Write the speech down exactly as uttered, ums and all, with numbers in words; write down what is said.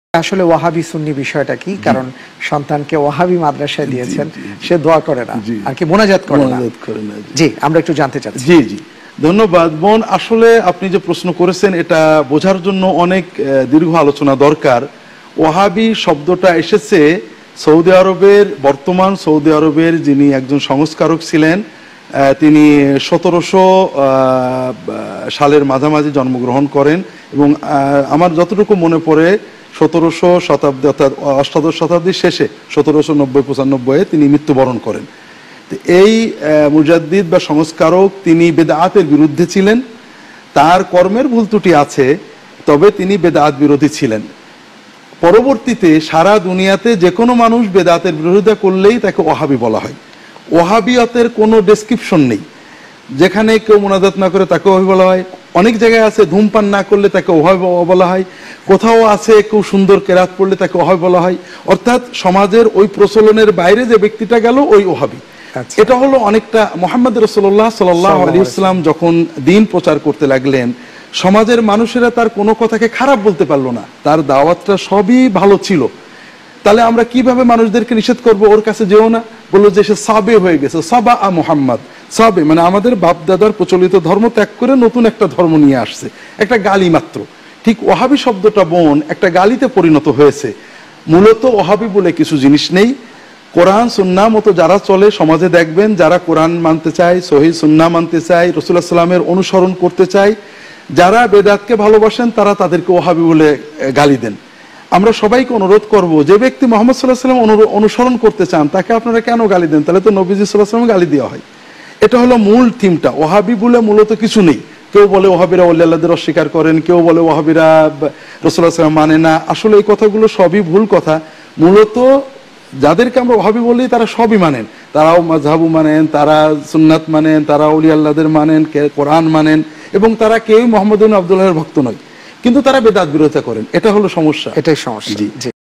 আসলে ওয়াহাবি সুন্নি বিষয়টা কি? কারণ সন্তানকে ওয়াহাবি মাদ্রাসায় দিয়েছেন, সে দোয়া করে না আর কি মোনাজাত করে না। জি, আমরা একটু জানতে চাচ্ছি। জি জি ধন্যবাদ বোন। আসলে আপনি যে প্রশ্ন করেছেন এটা বোঝার জন্য অনেক দীর্ঘ আলোচনা দরকার। ওয়াহাবি শব্দটা এসেছে সৌদি আরবের, বর্তমান সৌদি আরবের যিনি একজন সংস্কারক ছিলেন, তিনি সতেরোশো সালের মাঝামাঝি জন্মগ্রহণ করেন এবং আমার যতটুকু মনে পড়ে সতেরোশো শতাব্দী অর্থাৎ অষ্টাদশ শতাব্দীর শেষে সতেরোশো নব্বই পঁচানব্বইয়ে তিনি মৃত্যুবরণ করেন। এই মুজাদ্দিদ বা সংস্কারক তিনি বেদাতের বিরুদ্ধে ছিলেন। তার কর্মের ভুল ত্রুটি আছে, তবে তিনি বেদাত বিরোধী ছিলেন। পরবর্তীতে সারা দুনিয়াতে যে কোনো মানুষ বেদাতের বিরোধিতা করলেই তাকে ওয়াহাবি বলা হয়। ওয়াহাবিয়তের কোনো ডেসক্রিপশন নেই। যেখানে কেউ মোনাজাত না করে তাকে ওয়াহাবি বলা হয়। অনেক জায়গায় আছে ধূমপান না করলে তাকে ওয়াহাবি বলা হয়। কোথাও আছে কেউ সুন্দর কেরাত পড়লে তাকে ওয়াহাবি বলা হয়। অর্থাৎ সমাজের ওই প্রচলনের বাইরে যে ব্যক্তিটা গেল ওই ওয়াহাবি। এটা হলো অনেকটা মুহাম্মদ রাসূলুল্লাহ সাল্লাল্লাহু আলাইহি ওয়াসাল্লাম যখন দ্বীন প্রচার করতে লাগলেন, সমাজের মানুষেরা তার কোনো কথাকে খারাপ বলতে পারলো না। তার দাওয়াতটা সবই ভালো ছিল। তাহলে আমরা কিভাবে মানুষদেরকে নিষেধ করব ওর কাছে যেও না? বললো যে সে সাবে হয়ে গেছে, সাবা আ মুহাম্মদ। সাবে মানে আমাদের বাপ দাদার প্রচলিত ধর্ম ত্যাগ করে নতুন একটা ধর্ম নিয়ে আসছে, একটা গালি মাত্র। ঠিক ওয়াহাবি শব্দটা বোন একটা গালিতে পরিণত হয়েছে। মূলত ওয়াহাবি বলে কিছু জিনিস নেই। কোরআন সুন্নাহ মতো যারা চলে সমাজে দেখবেন, যারা কোরআন মানতে চায়, সহিহ সুন্নাহ মানতে চায়, রাসূলুল্লাহ সাল্লাল্লাহু আলাইহি ওয়াসাল্লামের অনুসরণ করতে চায়, যারা বেদাতকে ভালোবাসেন তারা তাদেরকে ওয়াহাবি বলে গালি দেন। আমরা সবাইকে অনুরোধ করব, যে ব্যক্তি মুহাম্মদ সাল্লাল্লাহু আলাইহি ওয়াসাল্লাম অনুসরণ করতে চান তাকে আপনারা কেন গালি দেন? তাহলে তো নবীজি সাল্লাল্লাহু আলাইহি ওয়াসাল্লাম গালি দেওয়া হয়। এটা হলো মূল থিমটা। ওয়াহাবি বলে মূলত কিছু নেই। কেউ বলে ওয়াহাবিরা ওলি আল্লাহদের অস্বীকার করেন, কেউ বলে ওয়াহাবিরা রাসূলুল্লাহ সাল্লাল্লাহু আলাইহি ওয়াসাল্লাম মানে না। আসলে এই কথাগুলো সবই ভুল কথা। মূলত যাদেরকে আমরা ওয়াহাবি বলি তারা সবই মানেন। তারাও মাযহাবু মানেন, তারা সুন্নাত মানেন, তারা ওলি আল্লাহদের মানেন, কোরআন মানেন, এবং তারা কেউই মুহাম্মদ ইবনে আব্দুল্লাহর ভক্ত নয়, কিন্তু তারা বেদাত বিরোধিতা করেন। এটা হলো সমস্যা। এটাই সমস্যা। জি।